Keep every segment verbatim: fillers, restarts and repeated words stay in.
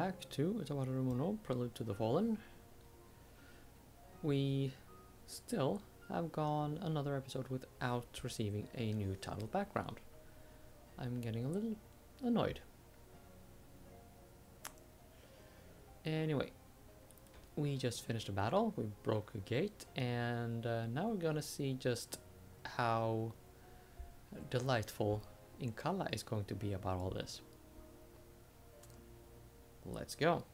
back to Utawaru no Prelude to the Fallen. We still have gone another episode without receiving a new title background. I'm getting a little annoyed. Anyway, we just finished a battle, we broke a gate, and uh, now we're gonna see just how delightful Incalla is going to be about all this. Let's go.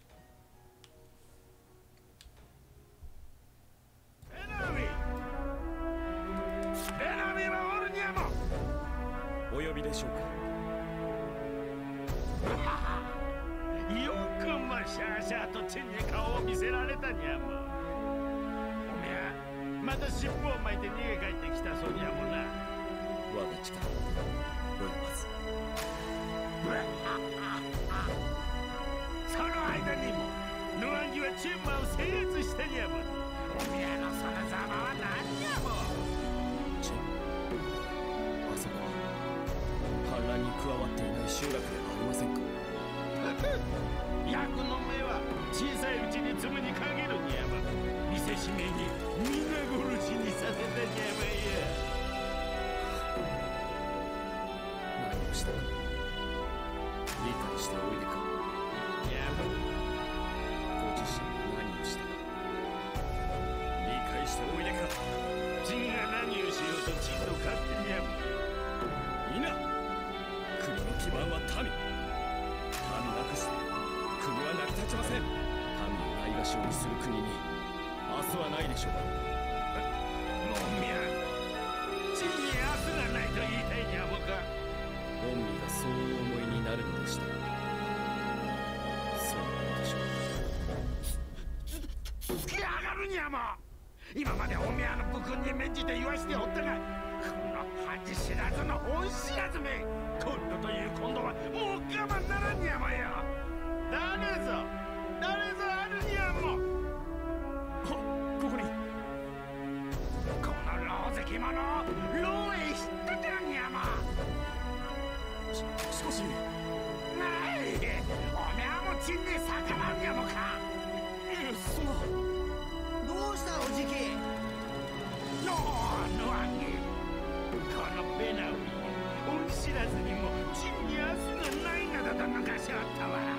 今までおみやの武君に免じて言わしておったが、この恥知らずの恩知らずめ、今度という今度はもう我慢ならんにゃもよ。誰ぞ誰ぞあるにゃも。は、ここにこの老石者老へ引っ立てるにゃも。し、しかしない、おみやもちんで逆らうにゃもか。え、そんな。どうしたおじき。ののあんぎこのベナウィ恩知らずにも地に明日がないなどと抜かしおったわ。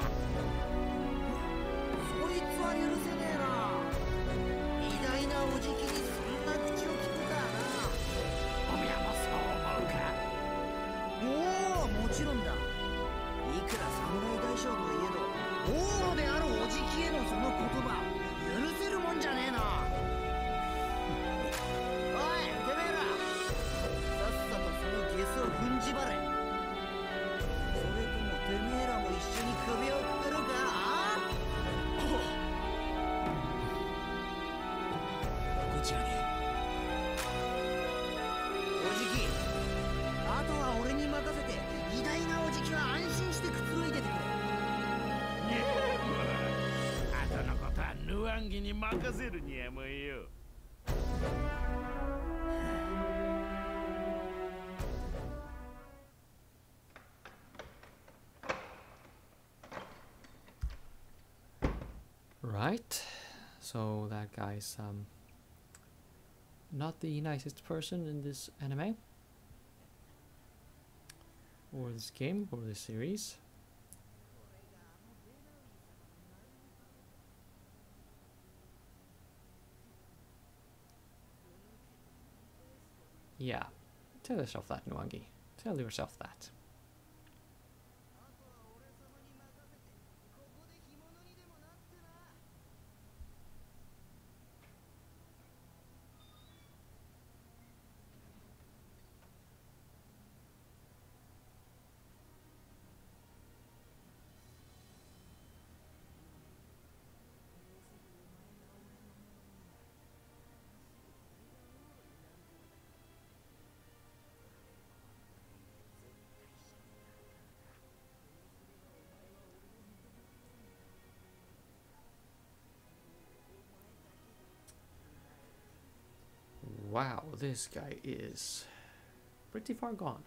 そいつは許せねえな。偉大なおじきにそんな口を聞くかな。 おみやもそう思うか。 おお、もちろんだ。いくら侍大将といえど王であるおじきへのその言葉許せるもんじゃねえな。おい、てめえら、さっさとそのゲスを踏んじばれ。それともてめえらも一緒に首をくくるか。ああ、 こちらに。 おじき、あとは俺に任せて偉大なおじきは安心してくつろいでてくれ。 ねえ、もうあとのことはヌアンギに任せるにゃもよ。 Right, so that guy's um not the nicest person in this anime or this game or this series. Yeah, tell yourself that, Nuangi. Tell yourself that. Wow, this guy is pretty far gone.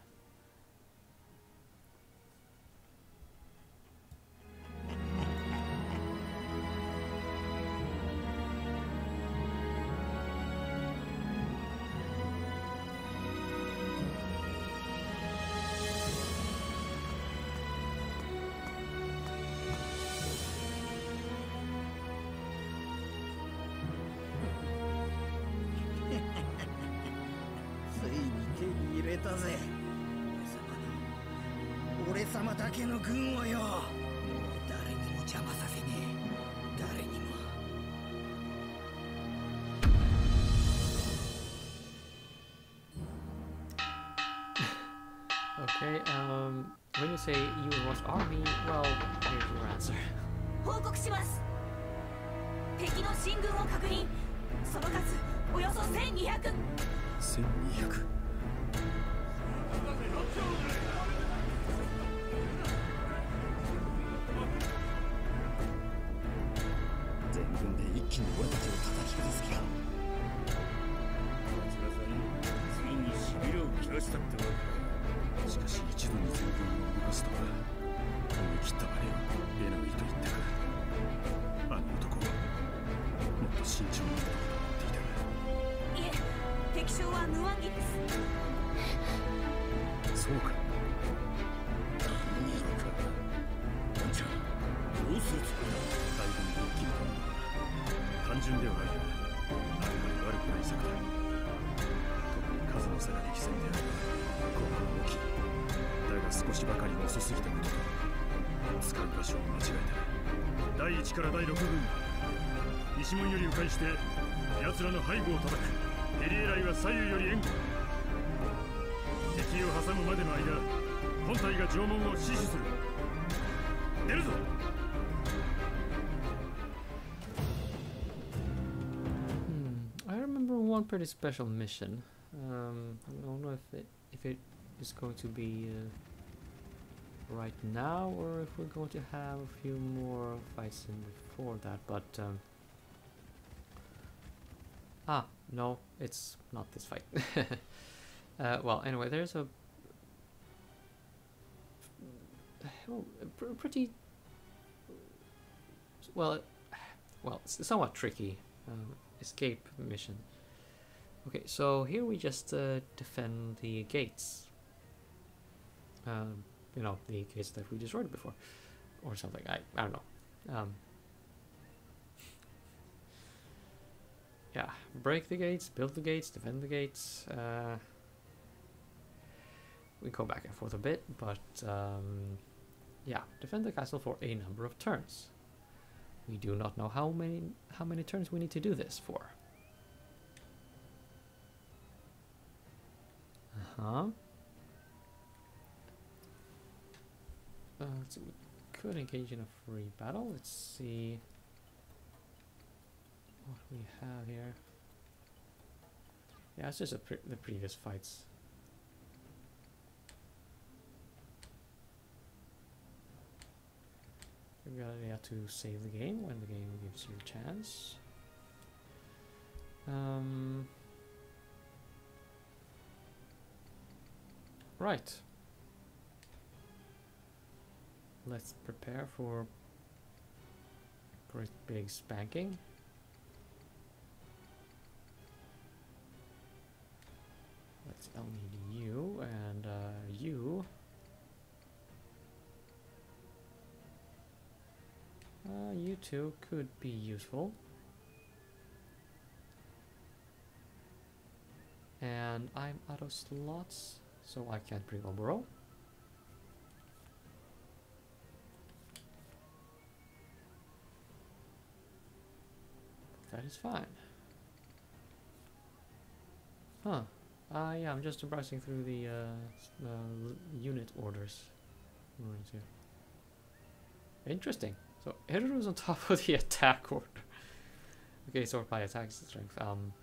だぜ。俺様だけの軍をよ。もう誰にも邪魔させねえ。誰にも。 Okay, um, when you say you lost army, well, here's your answer. 報告します。敵の進軍を確認。その数およそせんにひゃく。 せんにひゃく。全軍で一気に俺たちを叩き崩す気か。 ついにしびれを切らしたってわけ。 しかし一度に全軍を動かすとは思い切ったまでベナウイと言ったか。あの男もっと慎重になったと思っていたが。 いえ、敵将はヌワンギです。 そうか。 何やろか。なんじゃ、どうするつもりだ。 大軍で一気に飛んだのは単純ではあるが、あんまり悪くない策だ。特に数の差が激戦である効果は大きい。だが少しばかり遅すぎたことと使う場所を間違えた。だいいちからだいろく軍、西門より迂回して奴らの背後を叩く。ペリエライは左右より援護。敵を挟むまでの間、本隊が城門を死守する。出るぞ。 Hmm, I remember one pretty special mission. Um, I don't know if it if it is going to be uh, right now or if we're going to have a few more fights in before that. But um, ah, no, it's not this fight. uh, well, anyway, there's a, well, a pr pretty well, well, it's somewhat tricky um, escape mission. Okay, so here we just uh, defend the gates. Um, you know, the gates that we destroyed before, or something. I I don't know. Um, yeah, break the gates, build the gates, defend the gates. Uh, we go back and forth a bit, but um, yeah, defend the castle for a number of turns. We do not know how many how many turns we need to do this for. Uh-huh. Uh, let's see, we could engage in a free battle. Let's see what we have here. Yeah, it's just a pre the previous fights. You have to save the game when the game gives you a chance. Um, right. Let's prepare for great big spanking. Let's I'll need you and uh, you. Uh, you two could be useful. And I'm out of slots, so I can't bring Oboro. That is fine. Huh. Uh, yeah, I'm just browsing through the uh, uh, unit orders. Interesting. So Hiruru's on top of the attack order. Okay, sort by attack strength. Um.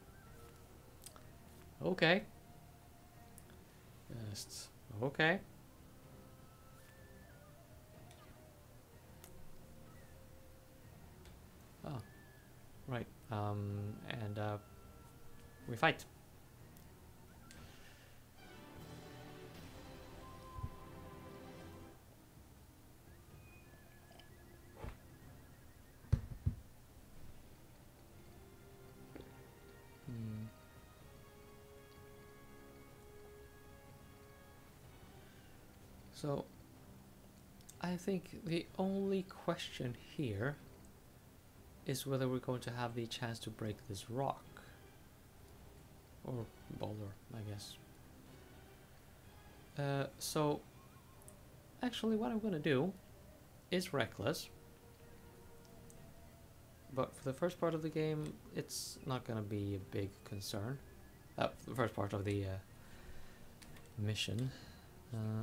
Okay. Just okay. Oh, right. Um, and uh, we fight. So, I think the only question here is whether we're going to have the chance to break this rock. Or boulder, I guess. Uh, so, actually what I'm gonna do is reckless. But for the first part of the game, it's not gonna be a big concern. Uh, the first part of the uh, mission. Uh,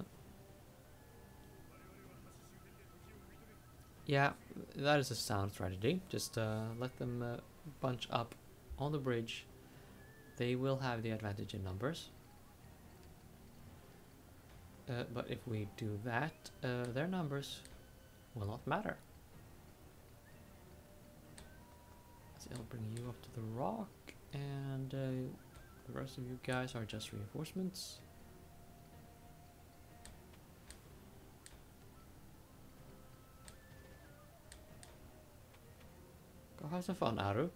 yeah, that is a sound strategy. Just uh, let them uh, bunch up on the bridge. They will have the advantage in numbers. Uh, but if we do that, uh, their numbers will not matter. So I'll bring you up to the rock, and uh, the rest of you guys are just reinforcements. Go have some fun, Aru.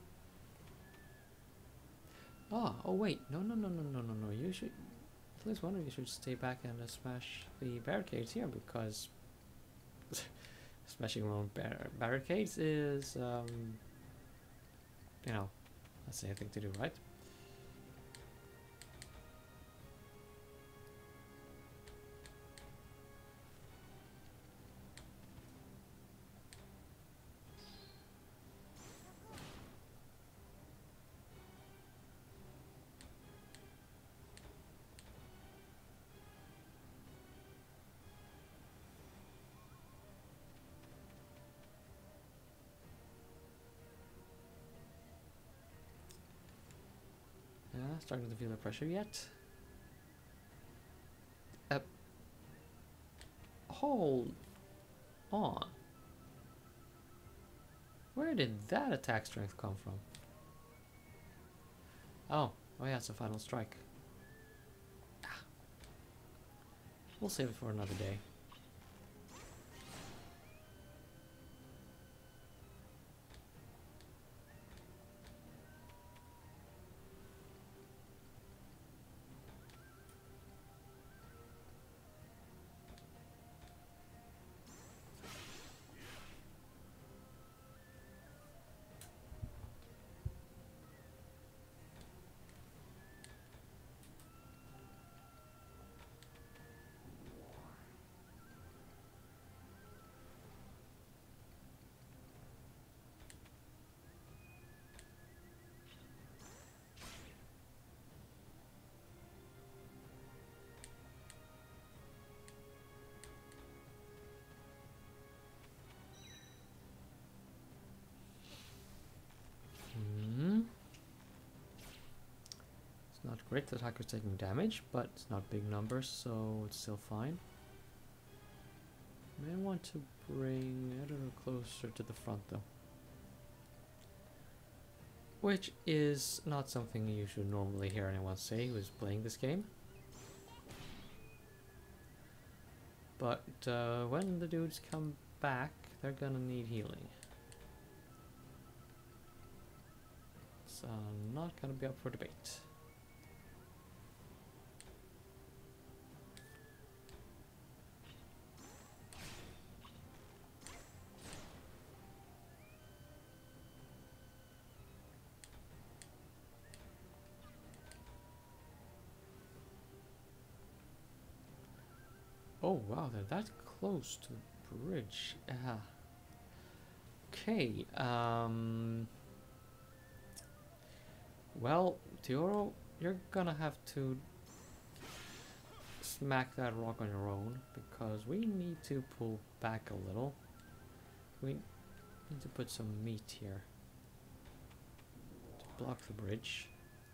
Ah, oh wait, no, no, no, no, no, no, no. You should, at least one of you should stay back and uh, smash the barricades here, because smashing your own bar barricades is, um, you know, that's the thing to do, right? Yeah, starting to feel the pressure yet. Uh, hold on. Where did that attack strength come from? Oh, oh yeah, it's a final strike. Ah. We'll save it for another day. Not great that Hacker's taking damage, but it's not big numbers, so it's still fine. May want to bring Editor closer to the front though. Which is not something you should normally hear anyone say who is playing this game. But uh, when the dudes come back, they're gonna need healing. So not gonna be up for debate. Oh wow, they're that close to the bridge. Yeah. Okay. Um. Well, Teoro, you're gonna have to smack that rock on your own, because we need to pull back a little. We need to put some meat here to block the bridge.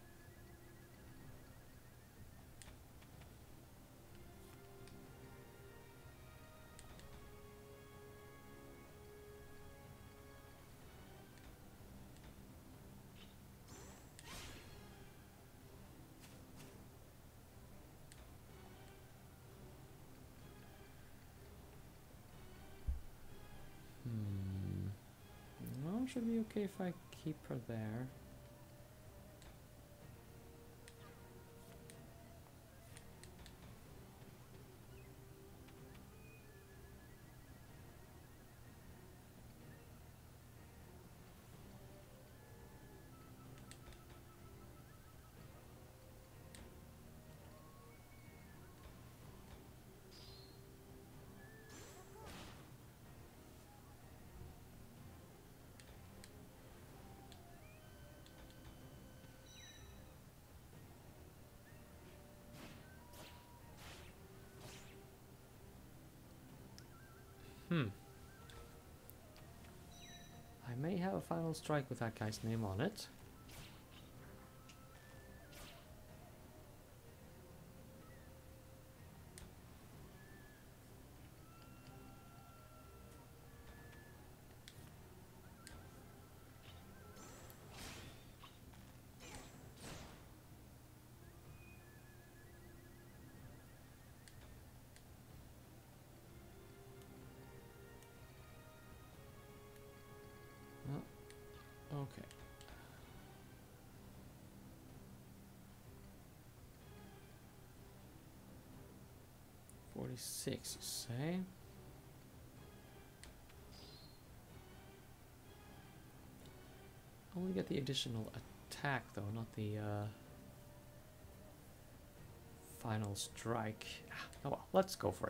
Should be okay if I keep her there. Hmm. I may have a final strike with that guy's name on it. Okay. Forty-six, you say? Only get the additional attack, though, not the uh, final strike. Ah, oh well, let's go for it.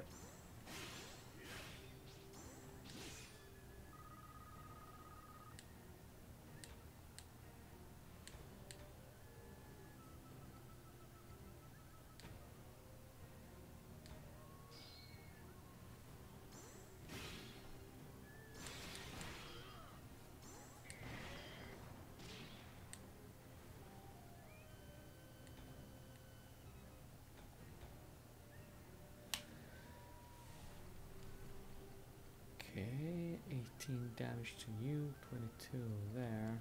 Okay, eighteen damage to you, twenty-two there.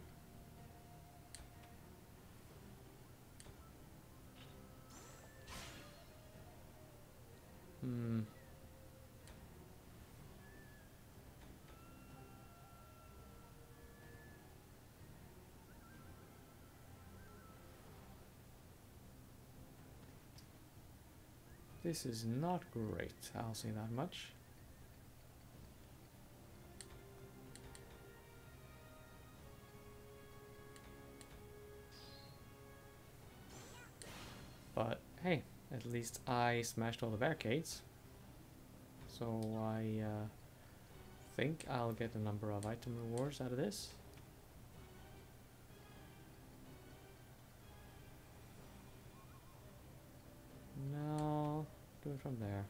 Hmm. This is not great, I'll say that much. But hey, at least I smashed all the barricades. So I uh, think I'll get a number of item rewards out of this. No, do it from there.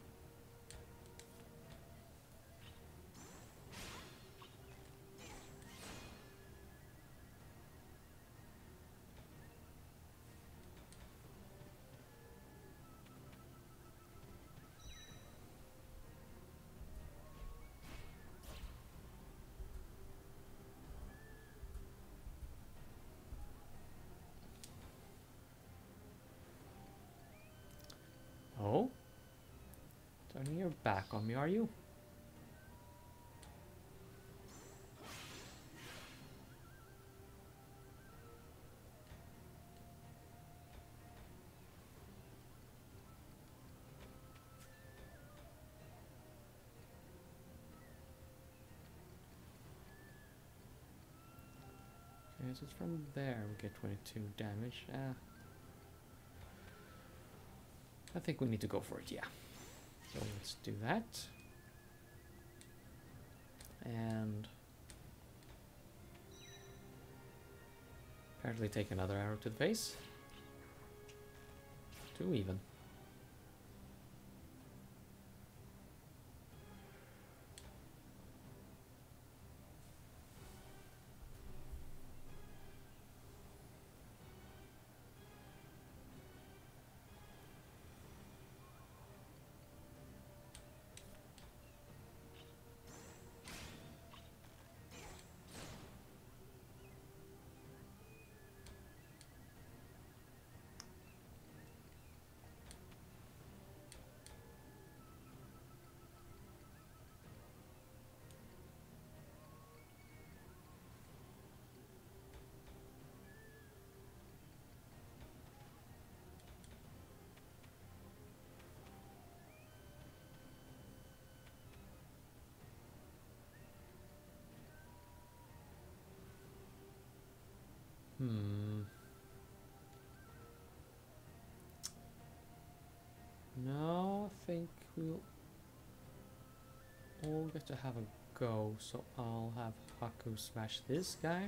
Oh? Turning your back on me, are you? Okay, so it's from there we get twenty-two damage. Ah. I think we need to go for it, yeah. So let's do that. And apparently take another arrow to the face. Two even. Hmm. No, I think we'll all get to have a go, so I'll have Haku smash this guy.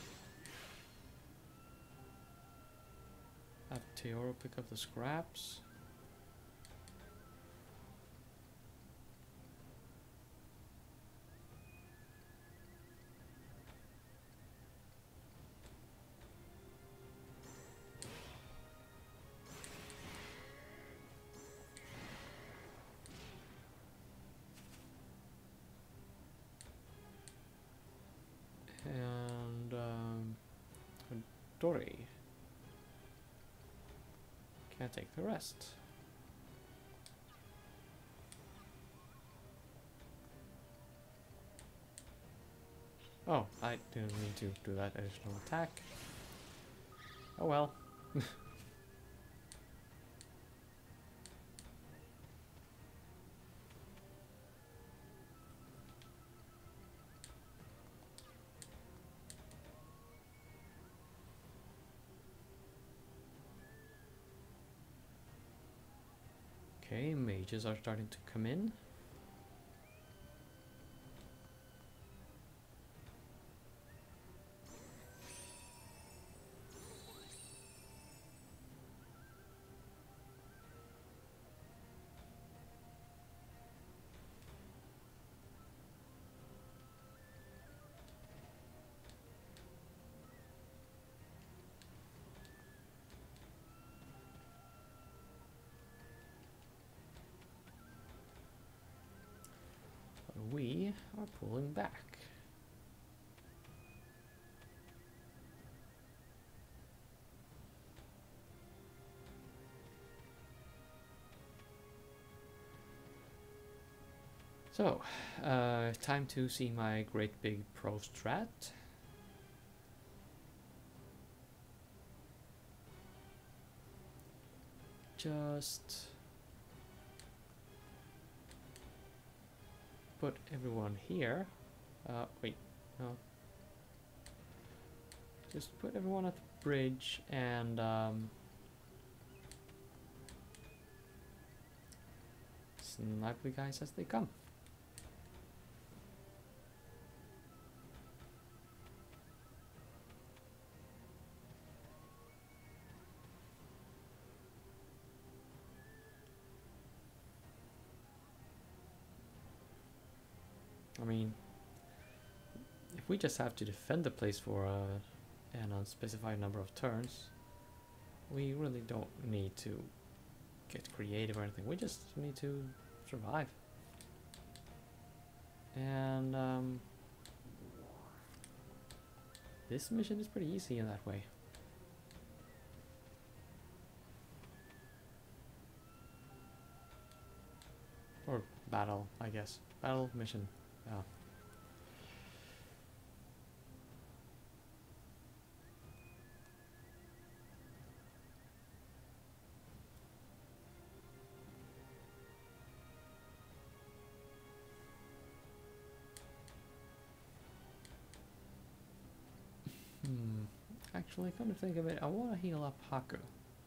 Have Teoro pick up the scraps. and um, Dori can take the rest. Oh, I didn't mean to do that additional attack. Oh well. Okay, mages are starting to come in. We are pulling back. So, uh, time to see my great big pro strat. Just put everyone here. Uh, wait, no. Just put everyone at the bridge and um, snipe the guys as they come. I mean, if we just have to defend the place for uh, an unspecified number of turns, we really don't need to get creative or anything. We just need to survive. And um, this mission is pretty easy in that way. Or battle, I guess. Battle mission. Yeah. Hmm. Actually, come to think of it, I want to heal up Haku.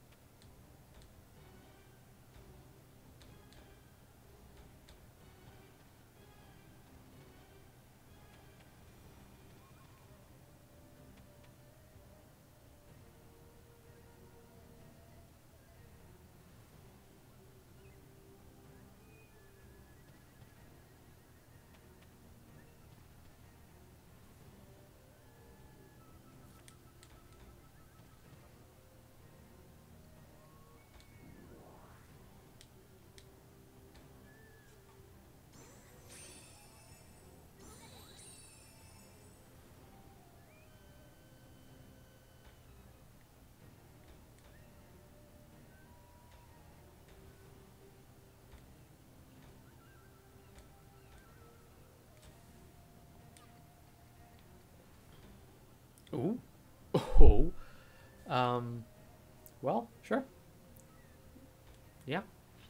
Ooh. Oh. Um. Well, sure. Yeah.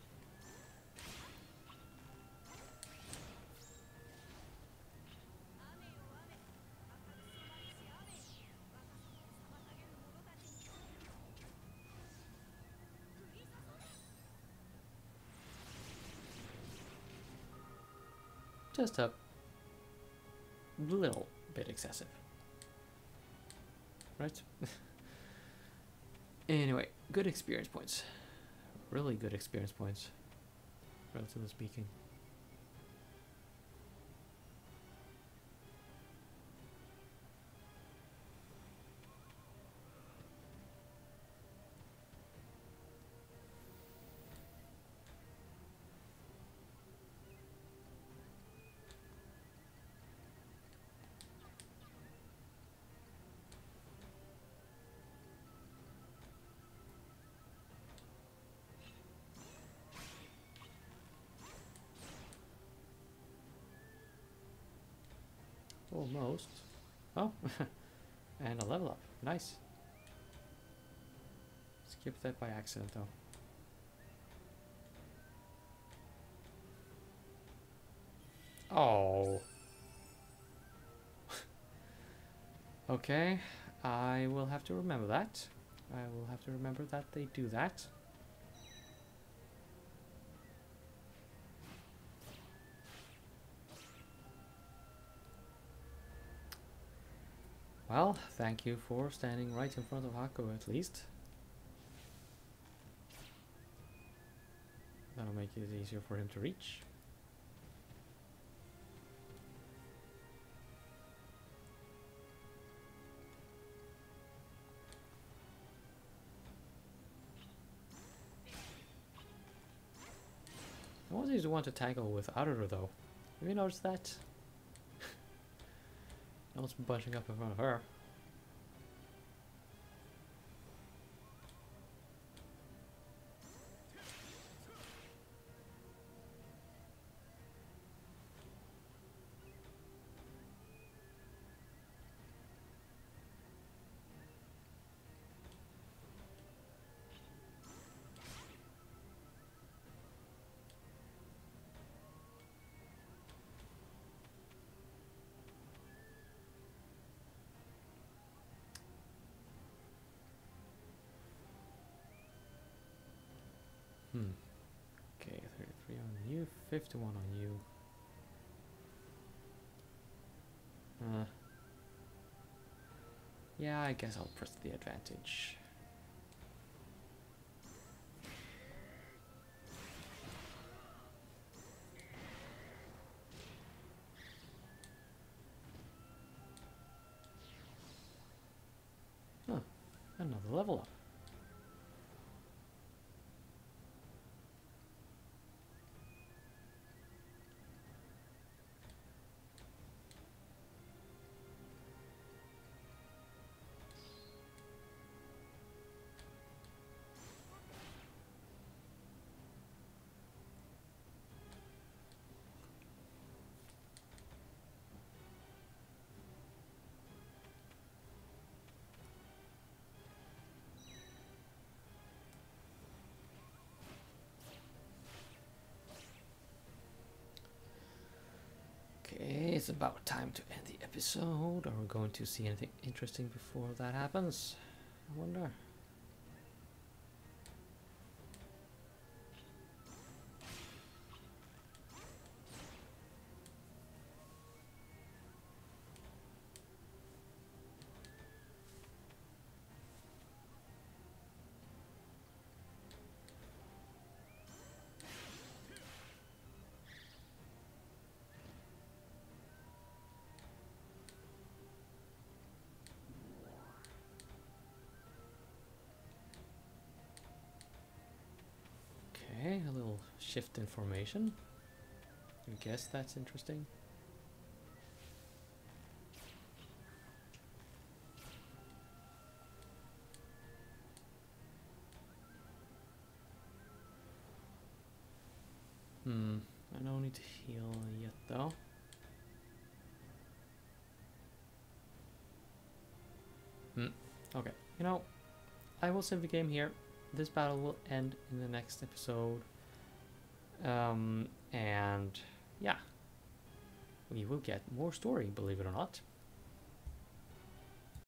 Just a little bit excessive. Right? Anyway, good experience points. Really good experience points, relatively speaking. Almost. Oh, and a level up. Nice. Skip that by accident though. Oh. Okay, I will have to remember that. I will have to remember that they do that. Well, thank you for standing right in front of Hako at least. That'll make it easier for him to reach. I always want to tackle with Aruru though. Have you noticed that? I was bunching up in front of her. Hmm. Okay, thirty-three on you, fifty-one on you. Uh. Yeah, I guess I'll press the advantage. Huh. Another level up. Okay, it's about time to end the episode. Are we going to see anything interesting before that happens? I wonder. Okay, a little shift in formation. I guess that's interesting. Hmm, I don't need to heal yet though. Hmm, okay, you know, I will save the game here. This battle will end in the next episode. Um, and yeah, we will get more story, believe it or not.